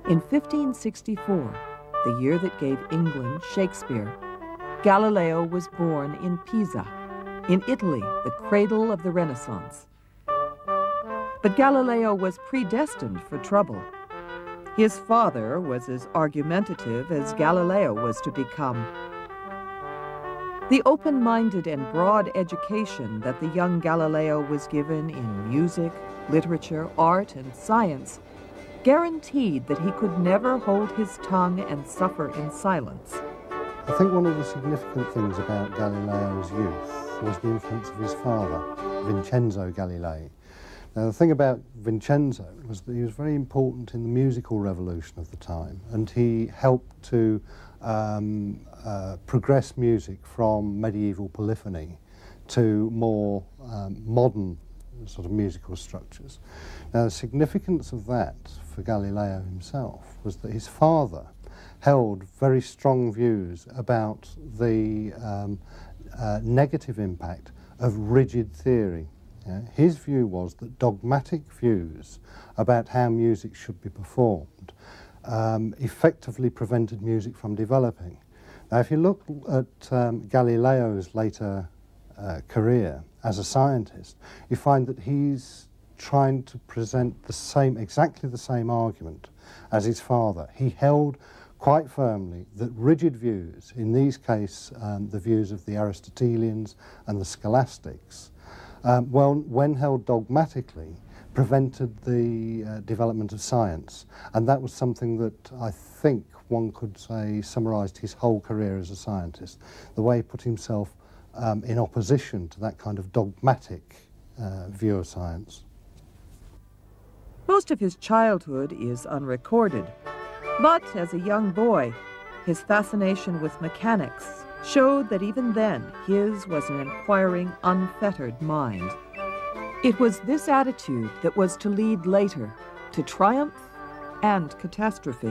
In 1564, the year that gave England Shakespeare, Galileo was born in Pisa, in Italy, the cradle of the Renaissance. But Galileo was predestined for trouble. His father was as argumentative as Galileo was to become. The open-minded and broad education that the young Galileo was given in music, literature, art, and science guaranteed that he could never hold his tongue and suffer in silence. I think one of the significant things about Galileo's youth was the influence of his father, Vincenzo Galilei. Now, the thing about Vincenzo was that he was very important in the musical revolution of the time, and he helped to progress music from medieval polyphony to more modern sort of musical structures. Now, the significance of that for Galileo himself was that his father held very strong views about the negative impact of rigid theory. His view was that dogmatic views about how music should be performed effectively prevented music from developing. Now, if you look at Galileo's later career as a scientist, you find that he's trying to present exactly the same argument as his father. He held quite firmly that rigid views, in these cases the views of the Aristotelians and the Scholastics, when held dogmatically, prevented the development of science. And that was something that I think one could say summarised his whole career as a scientist, the way he put himself in opposition to that kind of dogmatic view of science. Most of his childhood is unrecorded, but as a young boy, his fascination with mechanics showed that even then his was an inquiring, unfettered mind. It was this attitude that was to lead later to triumph and catastrophe.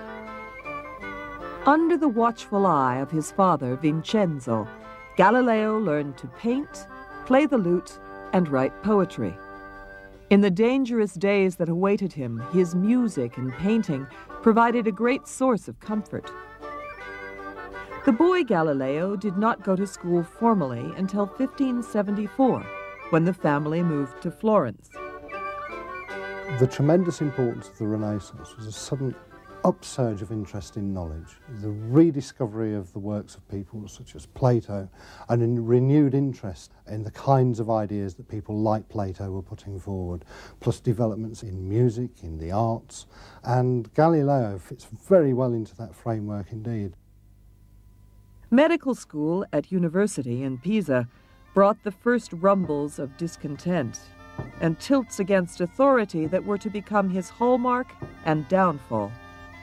Under the watchful eye of his father, Vincenzo, Galileo learned to paint, play the lute, and write poetry. In the dangerous days that awaited him, his music and painting provided a great source of comfort. The boy Galileo did not go to school formally until 1574, when the family moved to Florence. The tremendous importance of the Renaissance was a sudden upsurge of interest in knowledge, the rediscovery of the works of people such as Plato, and a renewed interest in the kinds of ideas that people like Plato were putting forward, plus developments in music, in the arts, and Galileo fits very well into that framework indeed. Medical school at university in Pisa brought the first rumbles of discontent and tilts against authority that were to become his hallmark and downfall.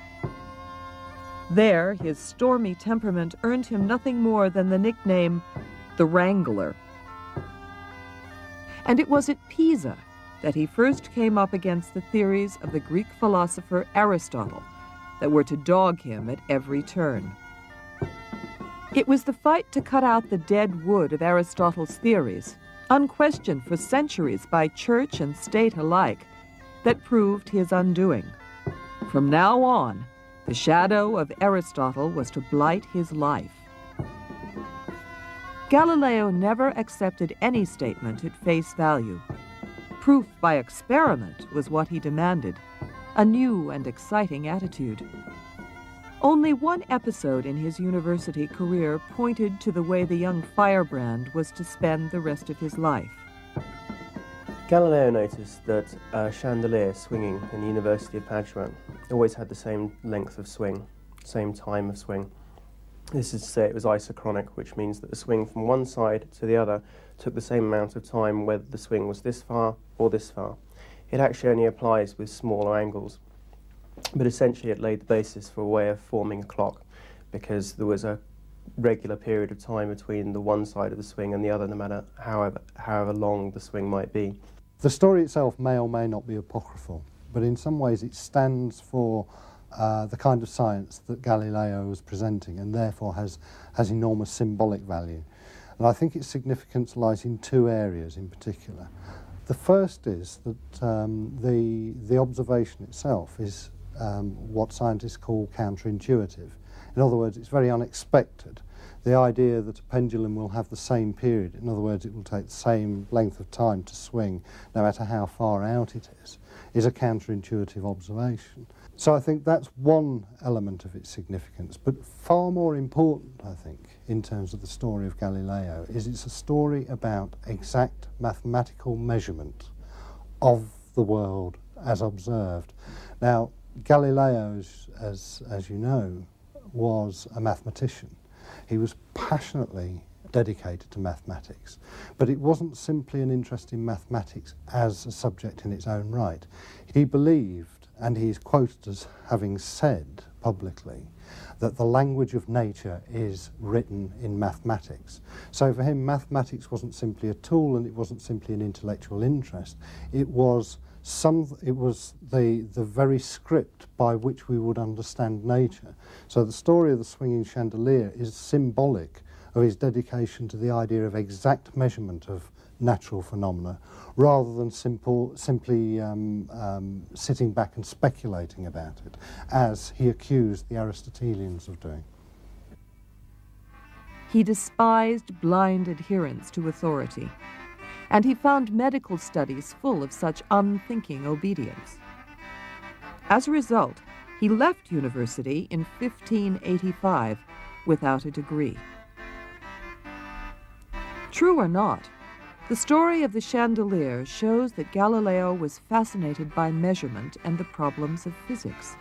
There, his stormy temperament earned him nothing more than the nickname the Wrangler. And it was at Pisa that he first came up against the theories of the Greek philosopher Aristotle that were to dog him at every turn. It was the fight to cut out the dead wood of Aristotle's theories, unquestioned for centuries by church and state alike, that proved his undoing. From now on, the shadow of Aristotle was to blight his life. Galileo never accepted any statement at face value. Proof by experiment was what he demanded, a new and exciting attitude. Only one episode in his university career pointed to the way the young firebrand was to spend the rest of his life. Galileo noticed that a chandelier swinging in the University of Padua always had the same length of swing, same time of swing. This is to say it was isochronic, which means that the swing from one side to the other took the same amount of time whether the swing was this far or this far. It actually only applies with smaller angles, but essentially it laid the basis for a way of forming a clock, because there was a regular period of time between the one side of the swing and the other, no matter however long the swing might be. The story itself may or may not be apocryphal, but in some ways it stands for the kind of science that Galileo was presenting, and therefore has enormous symbolic value. And I think its significance lies in two areas in particular. The first is that the observation itself is what scientists call counterintuitive. In other words, it's very unexpected. The idea that a pendulum will have the same period, in other words, it will take the same length of time to swing no matter how far out it is a counterintuitive observation. So I think that's one element of its significance, but far more important, I think, in terms of the story of Galileo, is it's a story about exact mathematical measurement of the world as observed. Now, Galileo, as you know, was a mathematician. He was passionately dedicated to mathematics, but it wasn't simply an interest in mathematics as a subject in its own right. He believed, and he's quoted as having said publicly, that the language of nature is written in mathematics. So for him, mathematics wasn't simply a tool, and it wasn't simply an intellectual interest. It was the very script by which we would understand nature. So the story of the swinging chandelier is symbolic of his dedication to the idea of exact measurement of natural phenomena, rather than simply sitting back and speculating about it, as he accused the Aristotelians of doing. He despised blind adherence to authority, and he found medical studies full of such unthinking obedience. As a result, he left university in 1585 without a degree. True or not, the story of the chandelier shows that Galileo was fascinated by measurement and the problems of physics.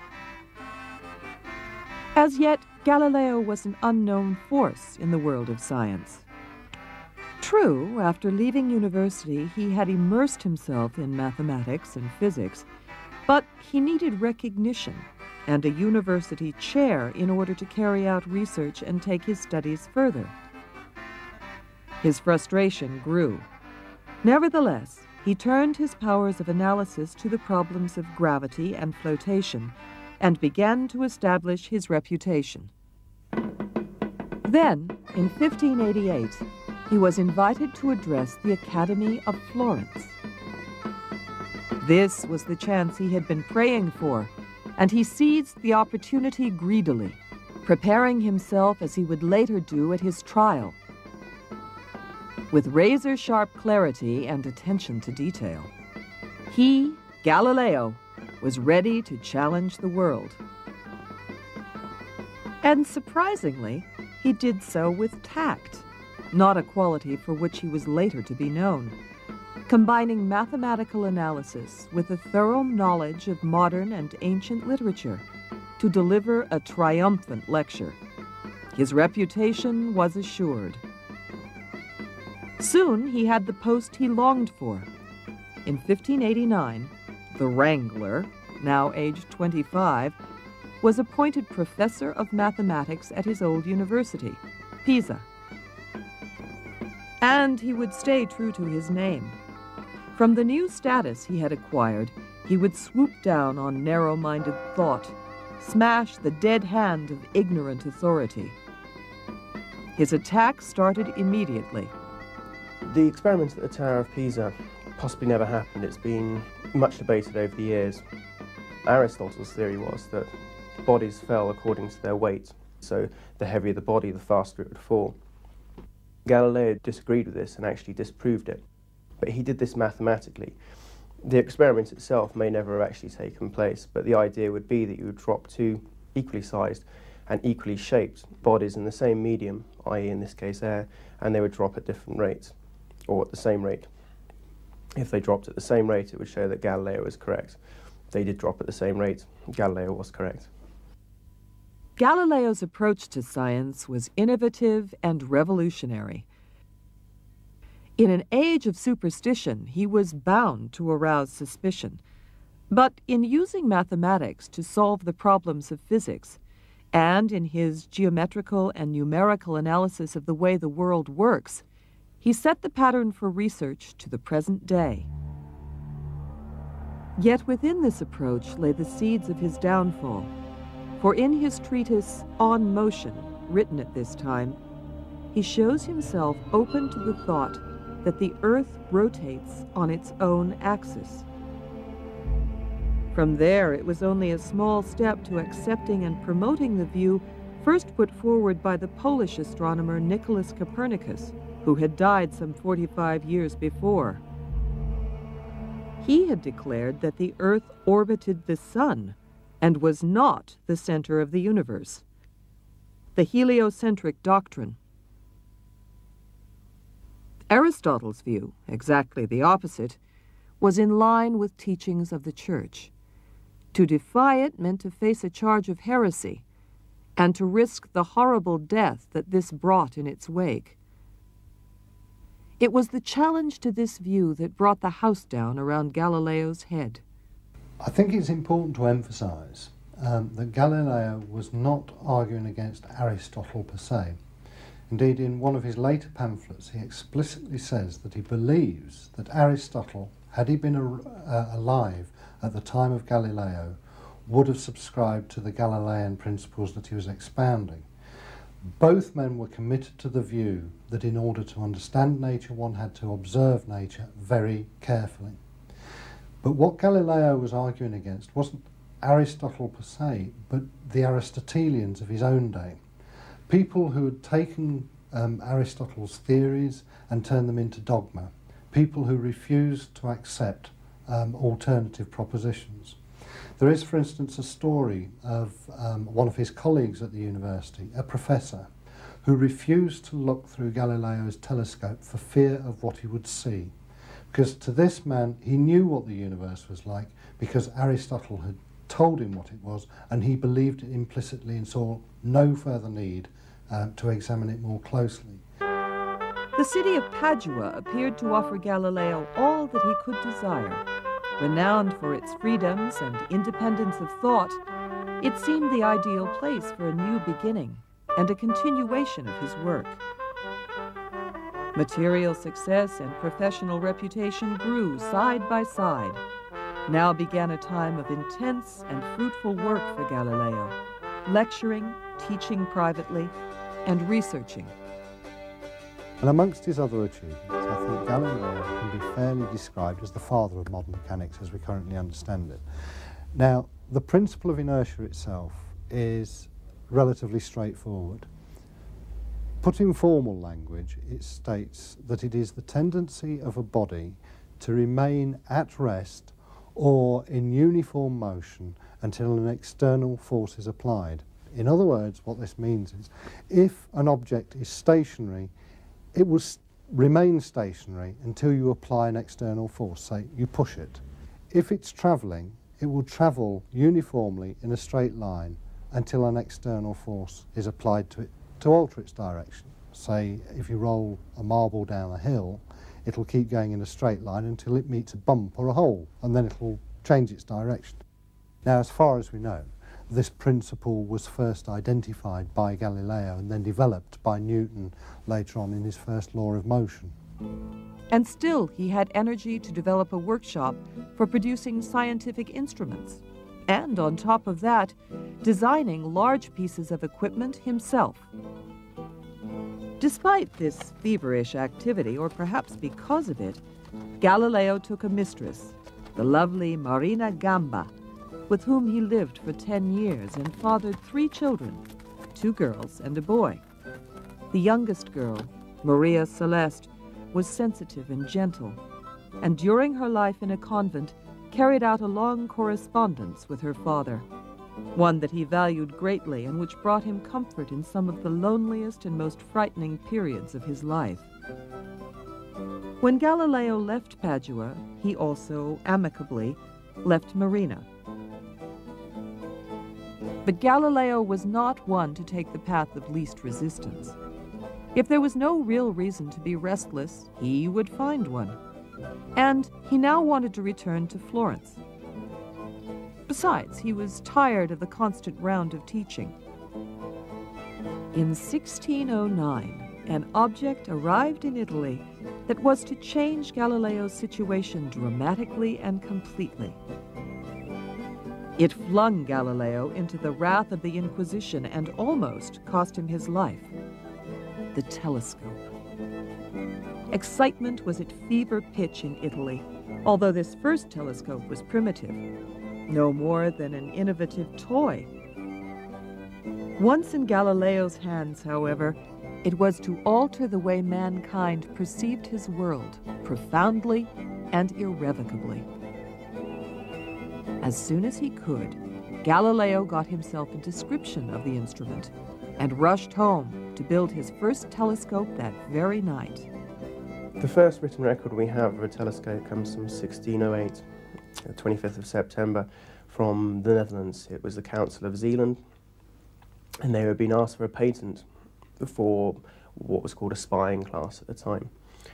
As yet, Galileo was an unknown force in the world of science. True, after leaving university, he had immersed himself in mathematics and physics, but he needed recognition and a university chair in order to carry out research and take his studies further. His frustration grew. Nevertheless, he turned his powers of analysis to the problems of gravity and flotation and began to establish his reputation. Then, in 1588, he was invited to address the Academy of Florence. This was the chance he had been praying for, and he seized the opportunity greedily, preparing himself as he would later do at his trial, with razor-sharp clarity and attention to detail. He, Galileo, was ready to challenge the world. And surprisingly, he did so with tact, not a quality for which he was later to be known, combining mathematical analysis with a thorough knowledge of modern and ancient literature to deliver a triumphant lecture. His reputation was assured. Soon he had the post he longed for. In 1589, the Wrangler, now aged 25, was appointed professor of mathematics at his old university, Pisa. And he would stay true to his name. From the new status he had acquired, he would swoop down on narrow-minded thought, smash the dead hand of ignorant authority. His attack started immediately. The experiment at the Tower of Pisa possibly never happened. It's been much debated over the years. Aristotle's theory was that bodies fell according to their weight, so the heavier the body, the faster it would fall. Galileo disagreed with this and actually disproved it, but he did this mathematically. The experiment itself may never have actually taken place, but the idea would be that you would drop two equally sized and equally shaped bodies in the same medium, i.e. in this case air, and they would drop at different rates, or at the same rate. If they dropped at the same rate, it would show that Galileo was correct. They did drop at the same rate. Galileo was correct. Galileo's approach to science was innovative and revolutionary. In an age of superstition, he was bound to arouse suspicion. But in using mathematics to solve the problems of physics, and in his geometrical and numerical analysis of the way the world works, he set the pattern for research to the present day. Yet within this approach lay the seeds of his downfall. For in his treatise On Motion, written at this time, he shows himself open to the thought that the Earth rotates on its own axis. From there, it was only a small step to accepting and promoting the view first put forward by the Polish astronomer Nicholas Copernicus, who had died some 45 years before. He had declared that the Earth orbited the Sun and was not the center of the universe. The heliocentric doctrine. Aristotle's view, exactly the opposite, was in line with teachings of the Church. To defy it meant to face a charge of heresy and to risk the horrible death that this brought in its wake. It was the challenge to this view that brought the house down around Galileo's head. I think it's important to emphasise that Galileo was not arguing against Aristotle per se. Indeed, in one of his later pamphlets, he explicitly says that he believes that Aristotle, had he been alive at the time of Galileo, would have subscribed to the Galilean principles that he was expounding. Both men were committed to the view that in order to understand nature, one had to observe nature very carefully. But what Galileo was arguing against wasn't Aristotle per se, but the Aristotelians of his own day. People who had taken Aristotle's theories and turned them into dogma. People who refused to accept alternative propositions. There is, for instance, a story of one of his colleagues at the university, a professor, who refused to look through Galileo's telescope for fear of what he would see. Because to this man, he knew what the universe was like because Aristotle had told him what it was, and he believed it implicitly and saw no further need to examine it more closely. The city of Padua appeared to offer Galileo all that he could desire. Renowned for its freedoms and independence of thought, it seemed the ideal place for a new beginning and a continuation of his work. Material success and professional reputation grew side by side. Now began a time of intense and fruitful work for Galileo, lecturing, teaching privately, and researching. And amongst his other achievements, I think Galileo can be fairly described as the father of modern mechanics as we currently understand it. Now, the principle of inertia itself is relatively straightforward. Put in formal language, it states that it is the tendency of a body to remain at rest or in uniform motion until an external force is applied. In other words, what this means is, if an object is stationary, it will remain stationary until you apply an external force, say you push it. If it's travelling, it will travel uniformly in a straight line until an external force is applied to it to alter its direction. Say, if you roll a marble down a hill, it'll keep going in a straight line until it meets a bump or a hole, and then it'll change its direction. Now, as far as we know, this principle was first identified by Galileo and then developed by Newton later on in his first law of motion. And still, he had energy to develop a workshop for producing scientific instruments. And on top of that, designing large pieces of equipment himself. Despite this feverish activity, or perhaps because of it, Galileo took a mistress, the lovely Marina Gamba, with whom he lived for 10 years and fathered 3 children, 2 girls and a boy. The youngest girl, Maria Celeste, was sensitive and gentle, and during her life in a convent, carried out a long correspondence with her father, one that he valued greatly and which brought him comfort in some of the loneliest and most frightening periods of his life. When Galileo left Padua, he also, amicably, left Marina. But Galileo was not one to take the path of least resistance. If there was no real reason to be restless, he would find one. And he now wanted to return to Florence. Besides, he was tired of the constant round of teaching. In 1609, an object arrived in Italy that was to change Galileo's situation dramatically and completely. It flung Galileo into the wrath of the Inquisition and almost cost him his life. The telescope. Excitement was at fever pitch in Italy, although this first telescope was primitive. no more than an innovative toy. Once in Galileo's hands, however, it was to alter the way mankind perceived his world profoundly and irrevocably. As soon as he could, Galileo got himself a description of the instrument and rushed home to build his first telescope that very night. The first written record we have of a telescope comes from 1608, the 25th of September, from the Netherlands. It was the Council of Zeeland, and they had been asked for a patent for what was called a spying class at the time.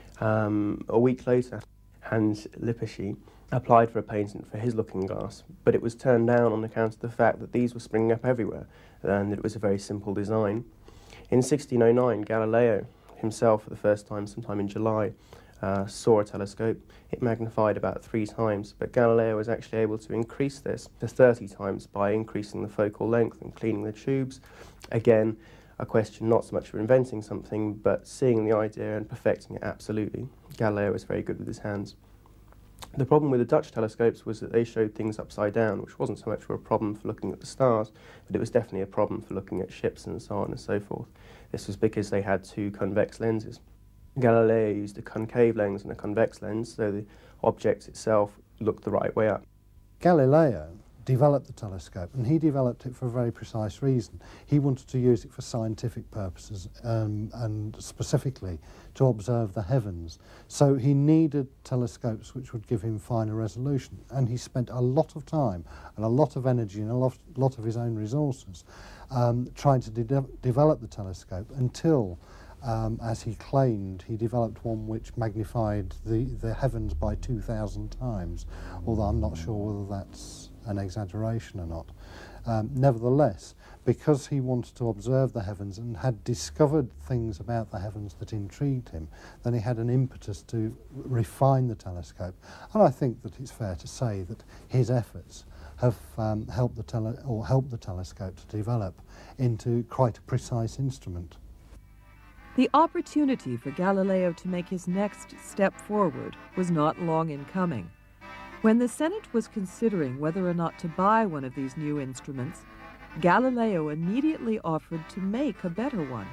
A week later, Hans Lippershey applied for a patent for his looking glass, but it was turned down on account of the fact that these were springing up everywhere and that it was a very simple design. In 1609, Galileo himself, for the first time, sometime in July, saw a telescope. It magnified about 3 times, but Galileo was actually able to increase this to 30 times by increasing the focal length and cleaning the tubes. Again, a question not so much for inventing something, but seeing the idea and perfecting it absolutely. Galileo was very good with his hands. The problem with the Dutch telescopes was that they showed things upside down, which wasn't so much for a problem for looking at the stars, but it was definitely a problem for looking at ships and so on and so forth. This was because they had 2 convex lenses. Galileo used a concave lens and a convex lens, so the object itself looked the right way up. Galileo developed the telescope, and he developed it for a very precise reason. He wanted to use it for scientific purposes and specifically to observe the heavens. So he needed telescopes which would give him finer resolution, and he spent a lot of time and a lot of energy and a lot of his own resources trying to develop the telescope until, as he claimed, he developed one which magnified the heavens by 2,000 times, although I'm not sure whether that's an exaggeration or not. Nevertheless, because he wanted to observe the heavens and had discovered things about the heavens that intrigued him, then he had an impetus to refine the telescope. And I think that it's fair to say that his efforts have helped the telescope to develop into quite a precise instrument. The opportunity for Galileo to make his next step forward was not long in coming. When the Senate was considering whether or not to buy one of these new instruments, Galileo immediately offered to make a better one.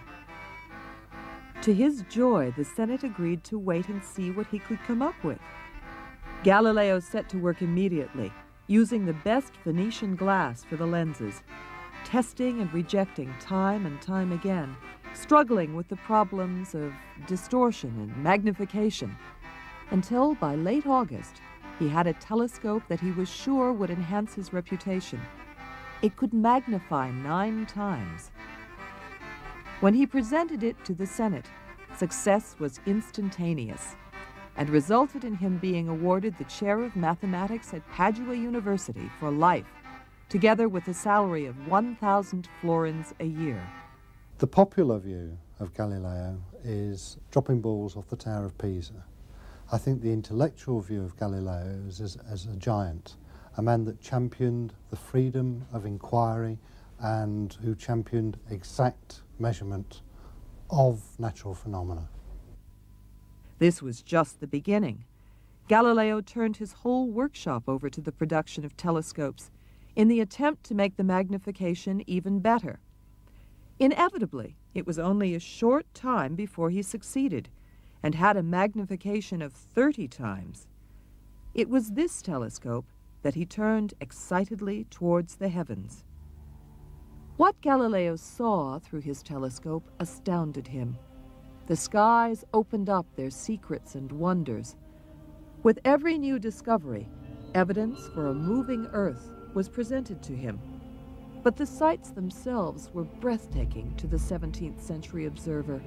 To his joy, the Senate agreed to wait and see what he could come up with. Galileo set to work immediately, using the best Venetian glass for the lenses, testing and rejecting time and time again, struggling with the problems of distortion and magnification, until by late August, he had a telescope that he was sure would enhance his reputation. It could magnify 9 times. When he presented it to the Senate, success was instantaneous and resulted in him being awarded the chair of mathematics at Padua University for life, together with a salary of 1,000 florins a year. The popular view of Galileo is dropping balls off the Tower of Pisa. I think the intellectual view of Galileo is as a giant, a man that championed the freedom of inquiry and who championed exact measurement of natural phenomena. This was just the beginning. Galileo turned his whole workshop over to the production of telescopes in the attempt to make the magnification even better. Inevitably, it was only a short time before he succeeded and had a magnification of 30 times. It was this telescope that he turned excitedly towards the heavens. What Galileo saw through his telescope astounded him. The skies opened up their secrets and wonders. With every new discovery, evidence for a moving Earth was presented to him. But the sights themselves were breathtaking to the 17th century observer.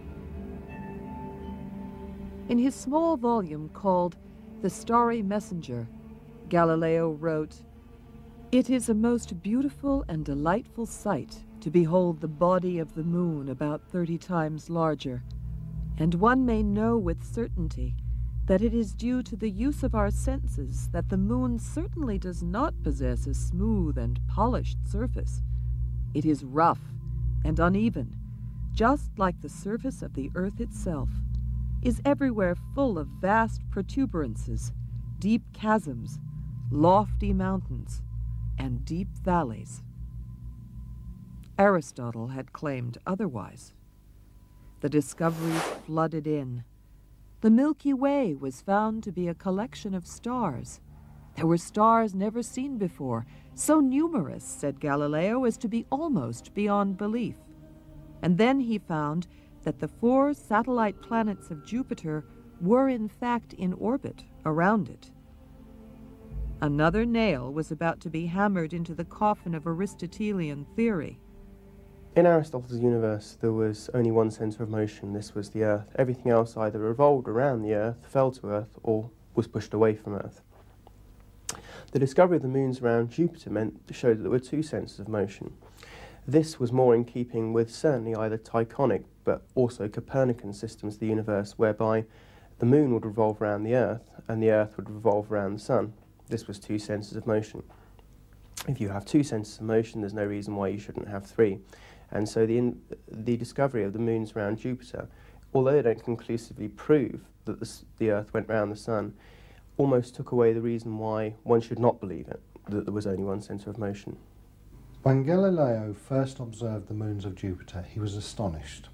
In his small volume called The Starry Messenger, Galileo wrote, "It is a most beautiful and delightful sight to behold the body of the moon about 30 times larger, and one may know with certainty that it is due to the use of our senses that the moon certainly does not possess a smooth and polished surface. It is rough and uneven, just like the surface of the earth itself, is everywhere full of vast protuberances, deep chasms, lofty mountains, and deep valleys. Aristotle had claimed otherwise. The discoveries flooded in. The Milky Way was found to be a collection of stars. There were stars never seen before, so numerous, said Galileo, as to be almost beyond belief. And then he found that the 4 satellite planets of Jupiter were in fact in orbit around it. Another nail was about to be hammered into the coffin of Aristotelian theory. In Aristotle's universe, there was only one centre of motion. This was the Earth. Everything else either revolved around the Earth, fell to Earth, or was pushed away from Earth. The discovery of the moons around Jupiter showed that there were 2 centres of motion. This was more in keeping with certainly either Tychonic but also Copernican systems of the universe, whereby the moon would revolve around the Earth and the Earth would revolve around the sun. This was 2 centres of motion. If you have 2 centres of motion, there's no reason why you shouldn't have 3. And so the discovery of the moons around Jupiter, although they don't conclusively prove that the Earth went round the sun, almost took away the reason why one should not believe it, that there was only one centre of motion. When Galileo first observed the moons of Jupiter, he was astonished.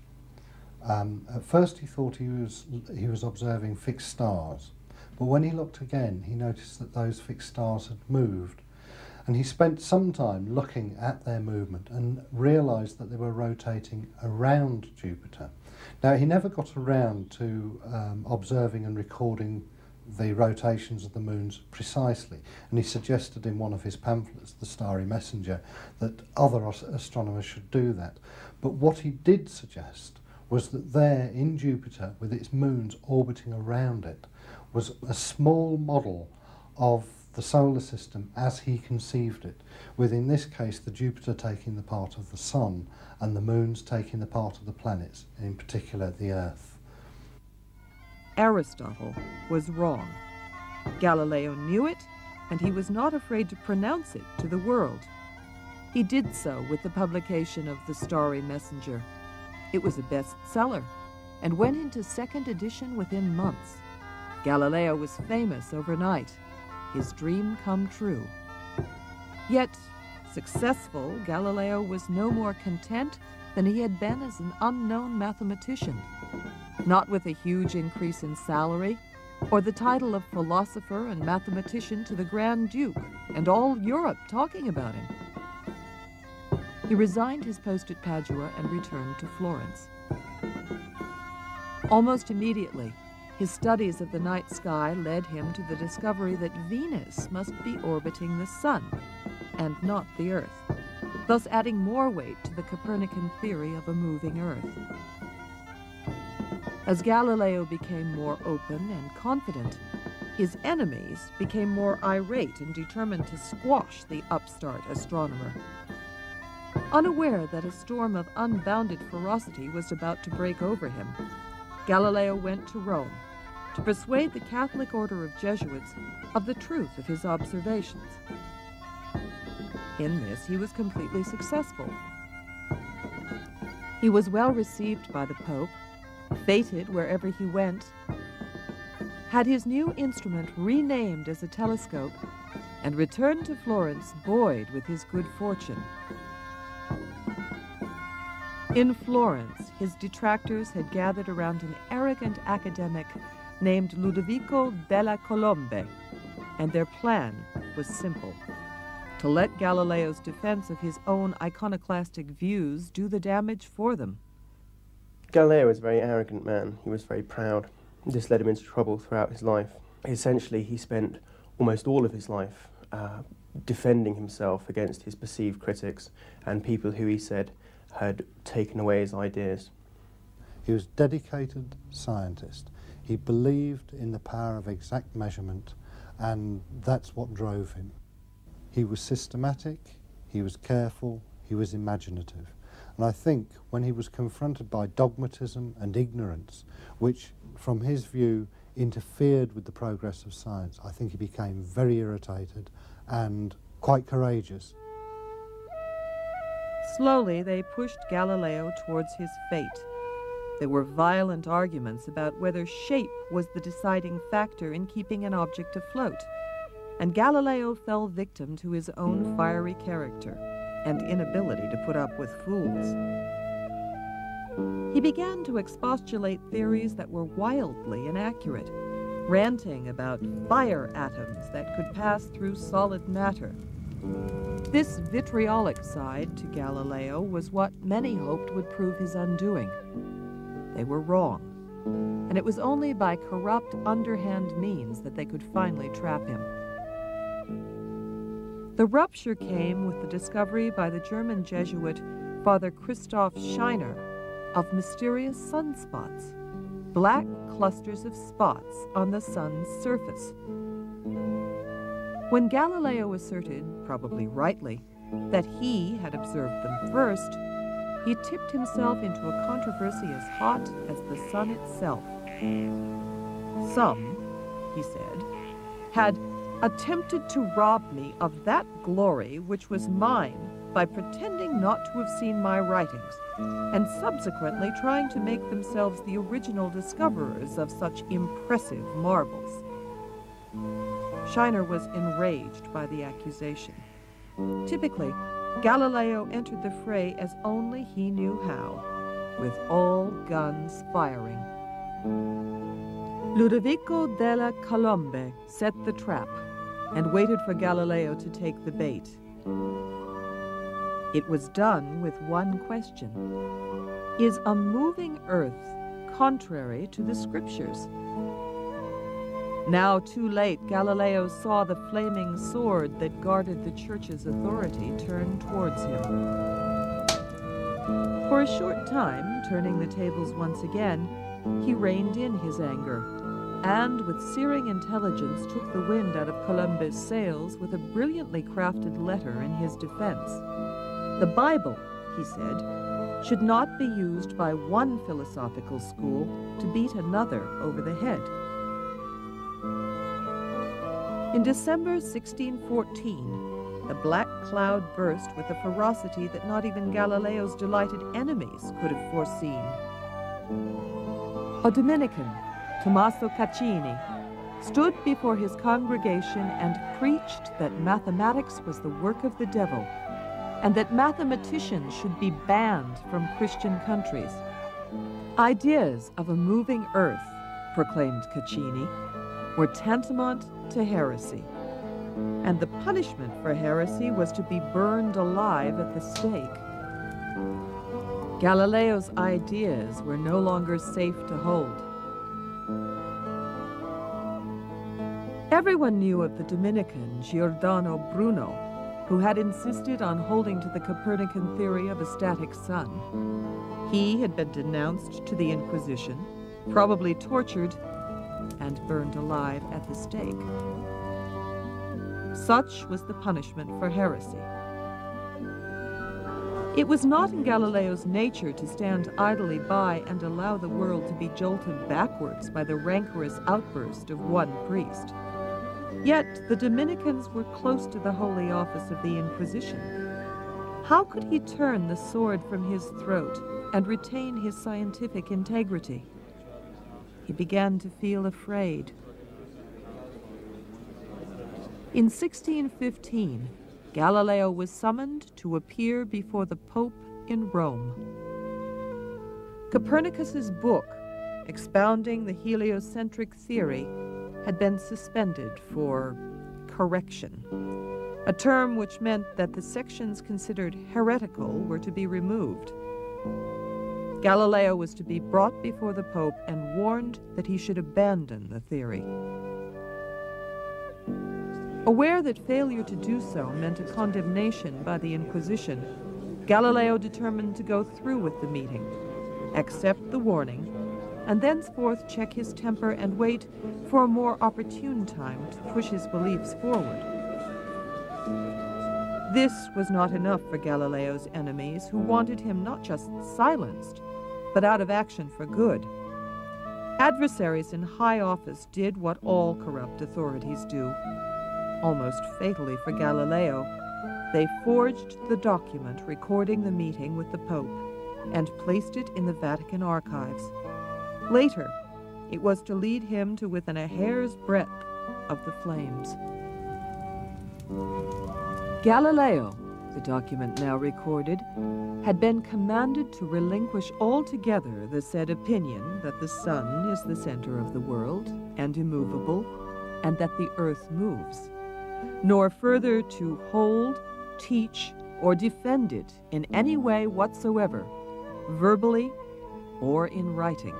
At first he thought he was observing fixed stars, but when he looked again, he noticed that those fixed stars had moved. And he spent some time looking at their movement and realised that they were rotating around Jupiter. Now, he never got around to observing and recording the rotations of the moons precisely, and he suggested in one of his pamphlets, The Starry Messenger, that other astronomers should do that. But what he did suggest was that there in Jupiter, with its moons orbiting around it, was a small model of the solar system as he conceived it, with in this case the Jupiter taking the part of the Sun and the moons taking the part of the planets, and in particular the Earth. Aristotle was wrong. Galileo knew it, and he was not afraid to pronounce it to the world. He did so with the publication of The Starry Messenger. It was a bestseller and went into 2nd edition within months. Galileo was famous overnight, his dream come true. Yet, successful, Galileo was no more content than he had been as an unknown mathematician. Not with a huge increase in salary, or the title of philosopher and mathematician to the Grand Duke, and all Europe talking about him. He resigned his post at Padua and returned to Florence. Almost immediately, his studies of the night sky led him to the discovery that Venus must be orbiting the Sun, and not the Earth, thus adding more weight to the Copernican theory of a moving Earth. As Galileo became more open and confident, his enemies became more irate and determined to squash the upstart astronomer. Unaware that a storm of unbounded ferocity was about to break over him, Galileo went to Rome to persuade the Catholic order of Jesuits of the truth of his observations. In this, he was completely successful. He was well received by the Pope, feted wherever he went, had his new instrument renamed as a telescope, and returned to Florence buoyed with his good fortune. In Florence, his detractors had gathered around an arrogant academic named Ludovico della Colombe, and their plan was simple: to let Galileo's defense of his own iconoclastic views do the damage for them. Galileo was a very arrogant man. He was very proud. This led him into trouble throughout his life. Essentially, he spent almost all of his life defending himself against his perceived critics and people who he said had taken away his ideas. He was a dedicated scientist. He believed in the power of exact measurement, and that's what drove him. He was systematic, he was careful, he was imaginative. And I think when he was confronted by dogmatism and ignorance, which from his view interfered with the progress of science, I think he became very irritated and quite courageous. Slowly, they pushed Galileo towards his fate. There were violent arguments about whether shape was the deciding factor in keeping an object afloat. and Galileo fell victim to his own fiery character and inability to put up with fools. He began to expostulate theories that were wildly inaccurate, ranting about fire atoms that could pass through solid matter. This vitriolic side to Galileo was what many hoped would prove his undoing. They were wrong, and it was only by corrupt, underhand means that they could finally trap him. The rupture came with the discovery by the German Jesuit Father Christoph Scheiner of mysterious sunspots, black clusters of spots on the sun's surface. When Galileo asserted, probably rightly, that he had observed them first, he tipped himself into a controversy as hot as the sun itself. Some, he said, had attempted to rob me of that glory which was mine by pretending not to have seen my writings, and subsequently trying to make themselves the original discoverers of such impressive marvels. Scheiner was enraged by the accusation. Typically, Galileo entered the fray as only he knew how, with all guns firing. Ludovico della Colombe set the trap and waited for Galileo to take the bait. It was done with one question: is a moving earth contrary to the scriptures? Now, too late, Galileo saw the flaming sword that guarded the church's authority turn towards him. For a short time, turning the tables once again, he reined in his anger, and with searing intelligence took the wind out of Colombe's sails with a brilliantly crafted letter in his defense. The Bible, he said, should not be used by one philosophical school to beat another over the head. In December 1614, the black cloud burst with a ferocity that not even Galileo's delighted enemies could have foreseen. A Dominican, Tommaso Caccini, stood before his congregation and preached that mathematics was the work of the devil, and that mathematicians should be banned from Christian countries. Ideas of a moving earth, proclaimed Caccini, were tantamount to heresy, and the punishment for heresy was to be burned alive at the stake. Galileo's ideas were no longer safe to hold. Everyone knew of the Dominican Giordano Bruno, who had insisted on holding to the Copernican theory of a static sun. He had been denounced to the Inquisition, probably tortured, and burned alive at the stake. Such was the punishment for heresy. It was not in Galileo's nature to stand idly by and allow the world to be jolted backwards by the rancorous outburst of one priest. Yet the Dominicans were close to the holy office of the Inquisition. How could he turn the sword from his throat and retain his scientific integrity? He began to feel afraid. In 1615, Galileo was summoned to appear before the Pope in Rome. Copernicus's book, expounding the heliocentric theory, had been suspended for correction, a term which meant that the sections considered heretical were to be removed. Galileo was to be brought before the Pope and warned that he should abandon the theory. Aware that failure to do so meant a condemnation by the Inquisition, Galileo determined to go through with the meeting, accept the warning, and thenceforth check his temper and wait for a more opportune time to push his beliefs forward. This was not enough for Galileo's enemies, who wanted him not just silenced, but out of action for good. Adversaries in high office did what all corrupt authorities do. Almost fatally for Galileo, they forged the document recording the meeting with the Pope and placed it in the Vatican archives. Later, it was to lead him to within a hair's breadth of the flames. Galileo, the document now recorded, had been commanded to relinquish altogether the said opinion that the sun is the center of the world and immovable, and that the earth moves, nor further to hold, teach, or defend it in any way whatsoever, verbally or in writing.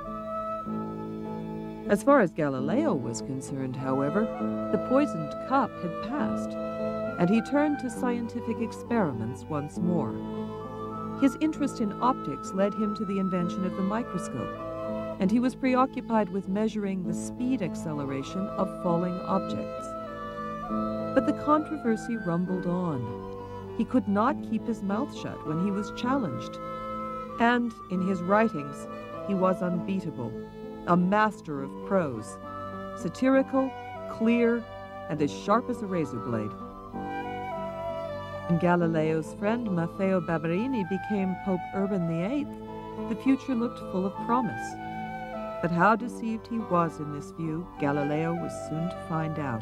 As far as Galileo was concerned, however, the poisoned cup had passed, and he turned to scientific experiments once more. His interest in optics led him to the invention of the microscope, and he was preoccupied with measuring the speed acceleration of falling objects. But the controversy rumbled on. He could not keep his mouth shut when he was challenged, and in his writings he was unbeatable, a master of prose, satirical, clear, and as sharp as a razor blade. When Galileo's friend Maffeo Barberini became Pope Urban VIII, the future looked full of promise. But how deceived he was in this view, Galileo was soon to find out.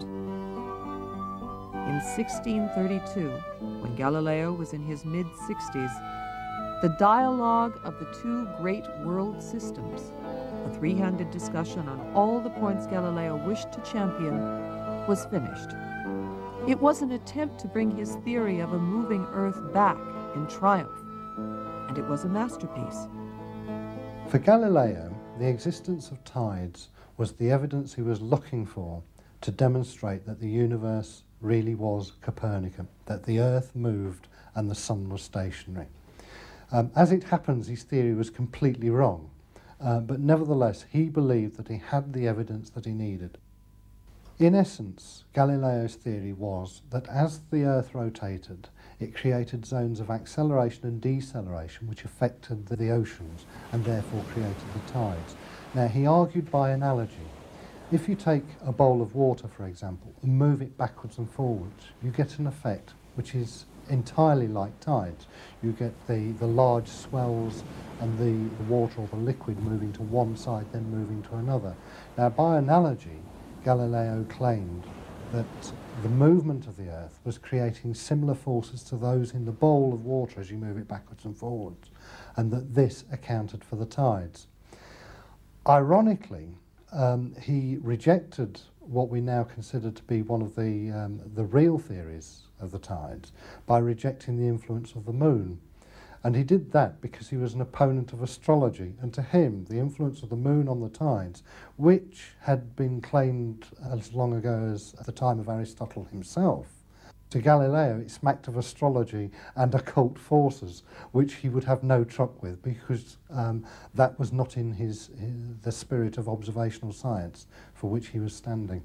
In 1632, when Galileo was in his mid-60s, the dialogue of the two great world systems, a three-handed discussion on all the points Galileo wished to champion, was finished. It was an attempt to bring his theory of a moving Earth back in triumph, and it was a masterpiece. For Galileo, the existence of tides was the evidence he was looking for to demonstrate that the universe really was Copernican, that the Earth moved and the sun was stationary. As it happens, his theory was completely wrong, but nevertheless he believed that he had the evidence that he needed. In essence, Galileo's theory was that as the Earth rotated, it created zones of acceleration and deceleration which affected the oceans and therefore created the tides. Now, he argued by analogy. If you take a bowl of water, for example, and move it backwards and forwards, you get an effect which is entirely like tides. You get the large swells and the water or the liquid moving to one side, then moving to another. Now, by analogy, Galileo claimed that the movement of the Earth was creating similar forces to those in the bowl of water as you move it backwards and forwards, and that this accounted for the tides. Ironically, he rejected what we now consider to be one of the real theories of the tides by rejecting the influence of the moon. And he did that because he was an opponent of astrology, and to him the influence of the moon on the tides, which had been claimed as long ago as at the time of Aristotle himself, to Galileo it smacked of astrology and occult forces, which he would have no truck with because that was not in the spirit of observational science for which he was standing.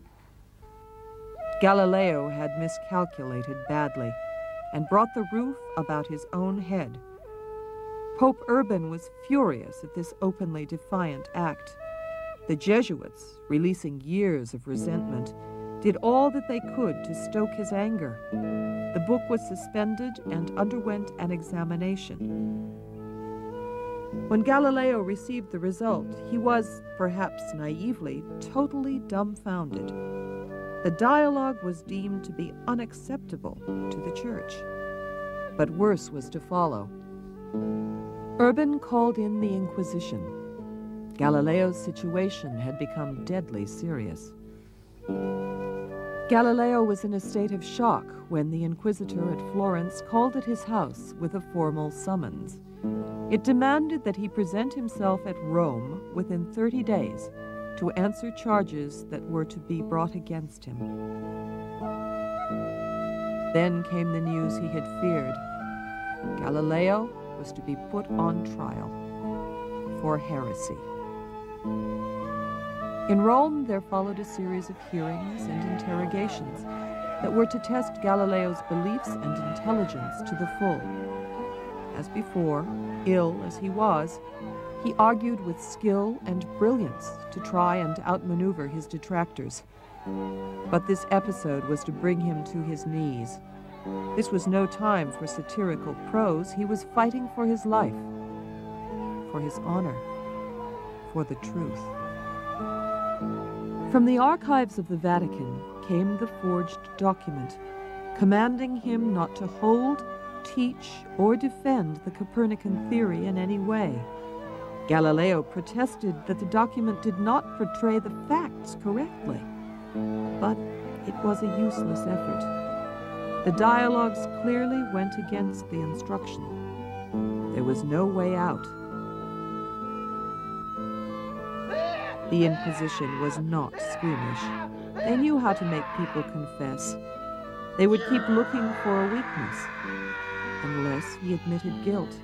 Galileo had miscalculated badly and brought the roof about his own head. Pope Urban was furious at this openly defiant act. The Jesuits, releasing years of resentment, did all that they could to stoke his anger. The book was suspended and underwent an examination. When Galileo received the result, he was, perhaps naively, totally dumbfounded. The dialogue was deemed to be unacceptable to the Church. But worse was to follow. Urban called in the Inquisition. Galileo's situation had become deadly serious. Galileo was in a state of shock when the Inquisitor at Florence called at his house with a formal summons. It demanded that he present himself at Rome within 30 days to answer charges that were to be brought against him. Then came the news he had feared. Galileo was to be put on trial for heresy. In Rome, there followed a series of hearings and interrogations that were to test Galileo's beliefs and intelligence to the full. As before, ill as he was, he argued with skill and brilliance to try and outmaneuver his detractors. But this episode was to bring him to his knees. This was no time for satirical prose. He was fighting for his life, for his honor, for the truth. From the archives of the Vatican came the forged document, commanding him not to hold, teach, or defend the Copernican theory in any way. Galileo protested that the document did not portray the facts correctly, but it was a useless effort. The dialogues clearly went against the instruction. There was no way out. The Inquisition was not squeamish. They knew how to make people confess. They would keep looking for a weakness, unless he admitted guilt.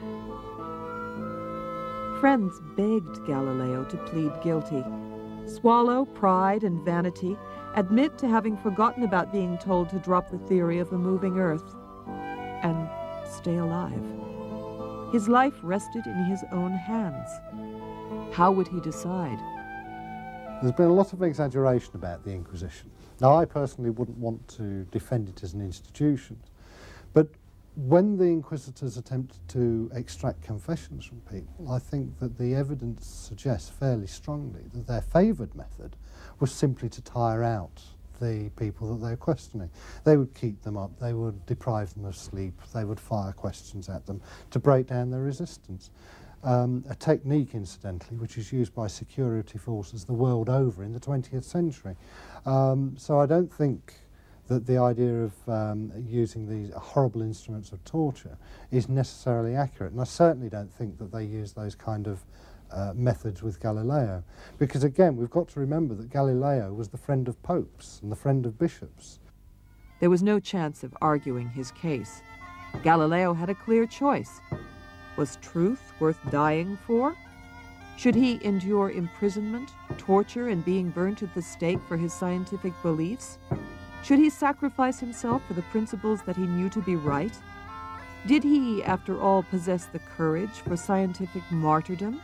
Friends begged Galileo to plead guilty, swallow pride and vanity, admit to having forgotten about being told to drop the theory of a moving Earth, and stay alive. His life rested in his own hands. How would he decide? There's been a lot of exaggeration about the Inquisition. Now, I personally wouldn't want to defend it as an institution, but when the inquisitors attempted to extract confessions from people, I think that the evidence suggests fairly strongly that their favoured method was simply to tire out the people that they were questioning. They would keep them up, they would deprive them of sleep, they would fire questions at them to break down their resistance. A technique, incidentally, which is used by security forces the world over in the 20th century. So I don't think that the idea of using these horrible instruments of torture is necessarily accurate. And I certainly don't think that they use those kind of methods with Galileo. Because again, we've got to remember that Galileo was the friend of popes and the friend of bishops. There was no chance of arguing his case. Galileo had a clear choice. Was truth worth dying for? Should he endure imprisonment, torture, and being burnt at the stake for his scientific beliefs? Should he sacrifice himself for the principles that he knew to be right? Did he, after all, possess the courage for scientific martyrdom?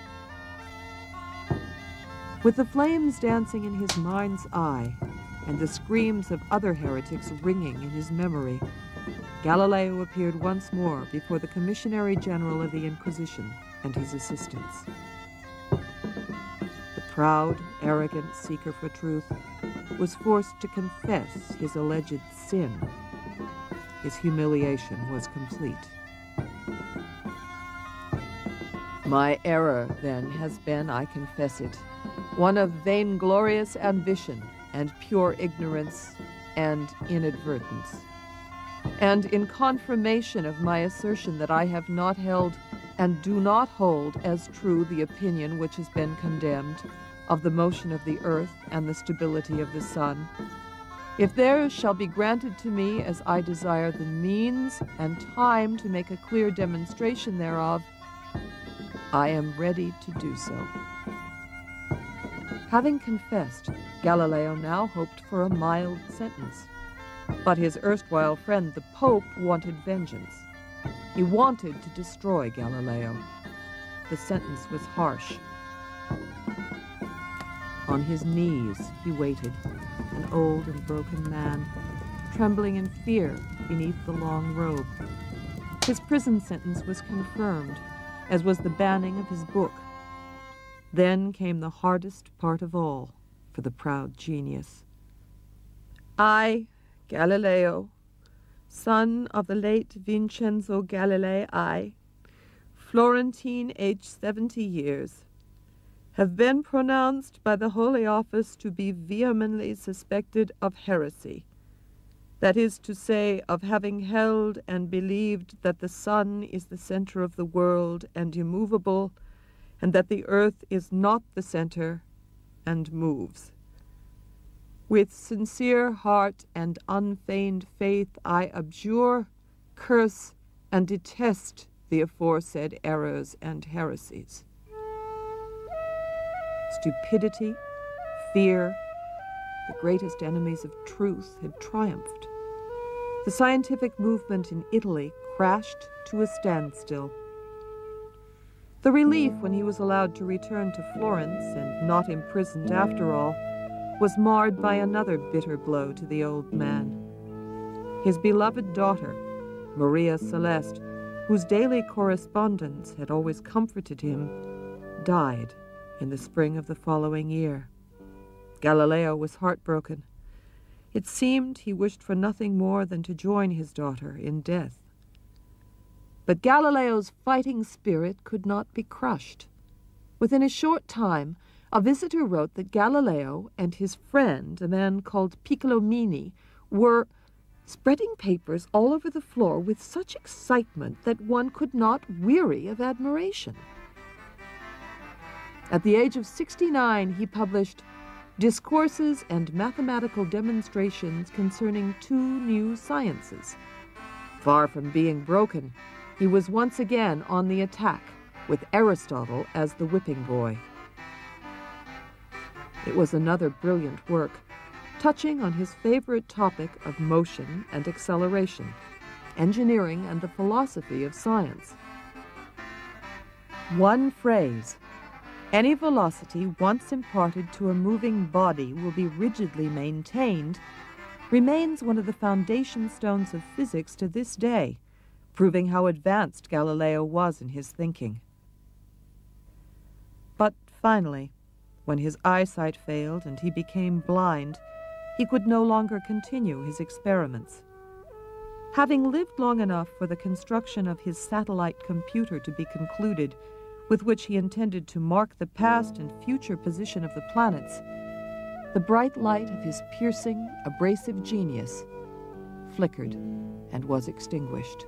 With the flames dancing in his mind's eye and the screams of other heretics ringing in his memory, Galileo appeared once more before the Commissary General of the Inquisition and his assistants. The proud, arrogant seeker for truth was forced to confess his alleged sin. His humiliation was complete. My error, then, has been, I confess it, one of vainglorious ambition and pure ignorance and inadvertence. And in confirmation of my assertion that I have not held and do not hold as true the opinion which has been condemned of the motion of the earth and the stability of the sun, if there shall be granted to me as I desire the means and time to make a clear demonstration thereof, I am ready to do so. Having confessed, Galileo now hoped for a mild sentence. But his erstwhile friend, the Pope, wanted vengeance. He wanted to destroy Galileo. The sentence was harsh. On his knees, he waited, an old and broken man, trembling in fear beneath the long robe. His prison sentence was confirmed, as was the banning of his book. Then came the hardest part of all for the proud genius. I, Galileo, son of the late Vincenzo Galilei I, Florentine, aged 70 years, have been pronounced by the Holy Office to be vehemently suspected of heresy, that is to say, of having held and believed that the sun is the center of the world and immovable, and that the earth is not the center and moves. With sincere heart and unfeigned faith, I abjure, curse, and detest the aforesaid errors and heresies. Stupidity, fear, the greatest enemies of truth, had triumphed. The scientific movement in Italy crashed to a standstill. The relief when he was allowed to return to Florence and not imprisoned after all was marred by another bitter blow to the old man. His beloved daughter, Maria Celeste, whose daily correspondence had always comforted him, died in the spring of the following year. Galileo was heartbroken. It seemed he wished for nothing more than to join his daughter in death. But Galileo's fighting spirit could not be crushed. Within a short time, a visitor wrote that Galileo and his friend, a man called Piccolomini, were spreading papers all over the floor with such excitement that one could not weary of admiration. At the age of 69, he published Discourses and Mathematical Demonstrations Concerning Two New Sciences. Far from being broken, he was once again on the attack, with Aristotle as the whipping boy. It was another brilliant work, touching on his favorite topic of motion and acceleration, engineering and the philosophy of science. One phrase, any velocity once imparted to a moving body will be rigidly maintained, remains one of the foundation stones of physics to this day, proving how advanced Galileo was in his thinking. But finally, when his eyesight failed and he became blind, he could no longer continue his experiments. Having lived long enough for the construction of his satellite computer to be concluded, with which he intended to mark the past and future position of the planets, the bright light of his piercing, abrasive genius flickered and was extinguished.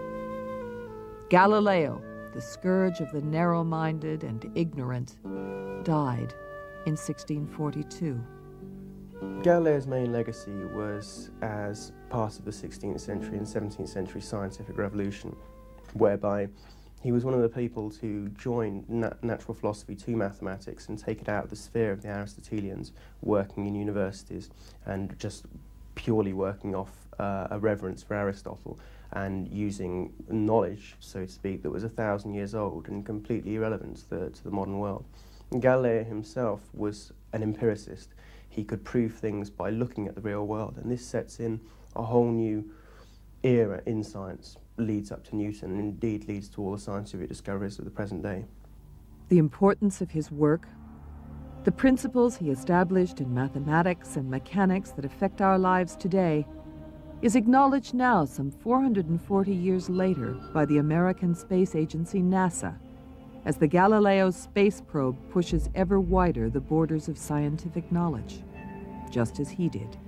Galileo, the scourge of the narrow-minded and ignorant, died in 1642. Galileo's main legacy was as part of the 16th century and 17th century scientific revolution, whereby he was one of the people to join natural philosophy to mathematics and take it out of the sphere of the Aristotelians working in universities and just purely working off a reverence for Aristotle and using knowledge, so to speak, that was 1,000 years old and completely irrelevant to the modern world. And Galileo himself was an empiricist. He could prove things by looking at the real world, and this sets in a whole new era in science, leads up to Newton, and indeed leads to all the scientific discoveries of the present day. The importance of his work, the principles he established in mathematics and mechanics that affect our lives today, is acknowledged now some 440 years later by the American Space Agency NASA, as the Galileo space probe pushes ever wider the borders of scientific knowledge, just as he did.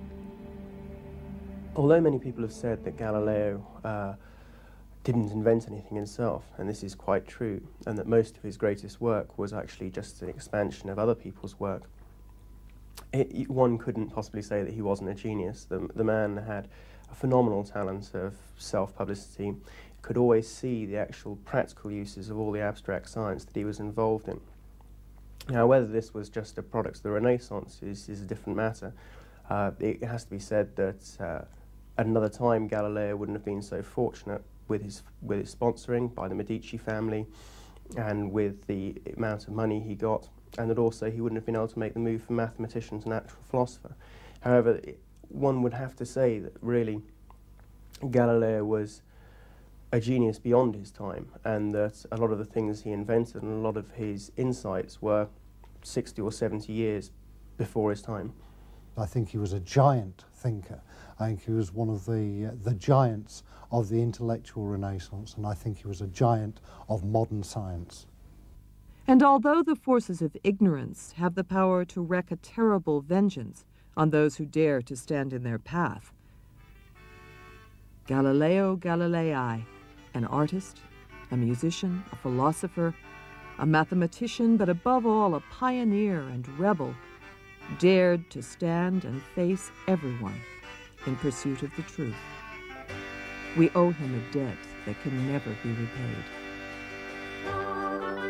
Although many people have said that Galileo didn't invent anything himself, and this is quite true, and that most of his greatest work was actually just an expansion of other people's work, one couldn't possibly say that he wasn't a genius. The man had a phenomenal talent of self-publicity, could always see the actual practical uses of all the abstract science that he was involved in. Now, whether this was just a product of the Renaissance is a different matter. It has to be said that at another time Galileo wouldn't have been so fortunate with his sponsoring by the Medici family and with the amount of money he got, and that also he wouldn't have been able to make the move from mathematician to natural philosopher. However, one would have to say that really Galileo was a genius beyond his time, and that a lot of the things he invented and a lot of his insights were 60 or 70 years before his time. I think he was a giant thinker. I think he was one of the giants of the intellectual Renaissance, and I think he was a giant of modern science. And although the forces of ignorance have the power to wreak a terrible vengeance on those who dare to stand in their path, Galileo Galilei, an artist, a musician, a philosopher, a mathematician, but above all a pioneer and rebel, dared to stand and face everyone in pursuit of the truth. We owe him a debt that can never be repaid.